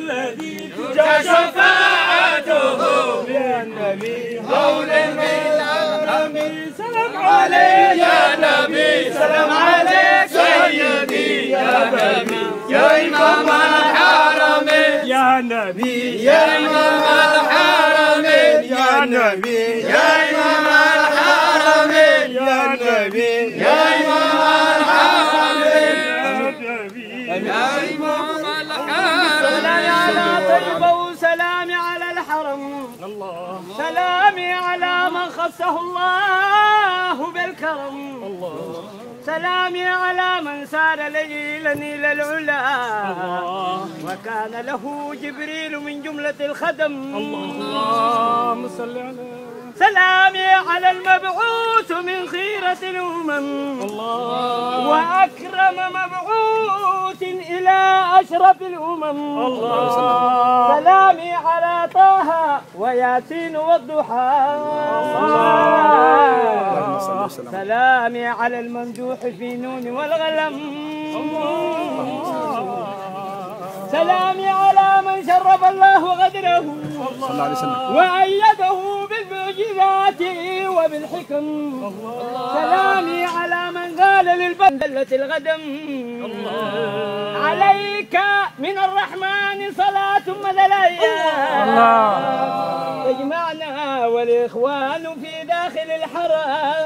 الذي ترجى شفاعته للنبي مولد من النبي سلام عليك يا نبي سلام عليك سيدي يا نبي يا إمام الحرمين يا نبي يا إمام الحرمين يا نبي يا إمام الحرمين يا نبي يا إمام الحرمين يا إمام الحرمين سلامي على طيبة وسلامي على الحرم الله سلامي على من خصه الله بالكرم الله سلامي على من سار ليلا إلى العلا وكان له جبريل من جملة الخدم اللهم صل على سلامي على المبعوث من خيرة الأمم الله وأكرم مبعوث إلى أشرف الأمم الله سلامي على طه وياسين والضحى سلامي على الممدوح في نون والغلم سلامي على من شرف الله غدره وأيده بالمعجزات وبالحكم سلامي على من قال للبدلة الغدم عليك من الرحمن صلاة مدليا تجمعنا والإخوان في داخل الحرم